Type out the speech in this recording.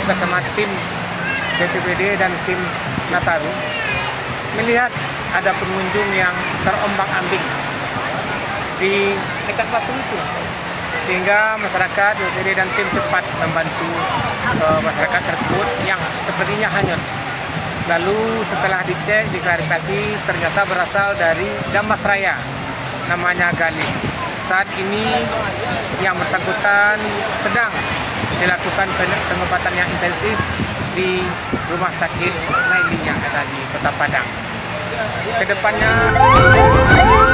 bersama tim BPBD dan tim Nataru melihat ada pengunjung yang terombang-ambing di dekat batu itu, sehingga masyarakat BPBD dan tim cepat membantu masyarakat tersebut yang sepertinya hanyut. Lalu setelah dicek, diklarifikasi, ternyata berasal dari Damasraya, namanya Galih. Saat ini yang bersangkutan sedang dilakukan pengobatan yang intensif di Rumah Sakit Naili yang ada di Kota Padang. Kedepannya